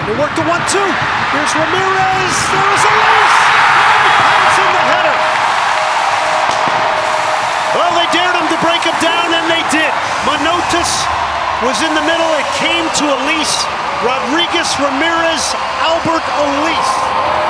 They work the 1-2. Here's Ramirez. There's Elis. Pounds in the header. Well, they dared him to break him down, and they did. Manotas was in the middle. It came to Elis. Rodriguez, Ramirez, Alberth Elis.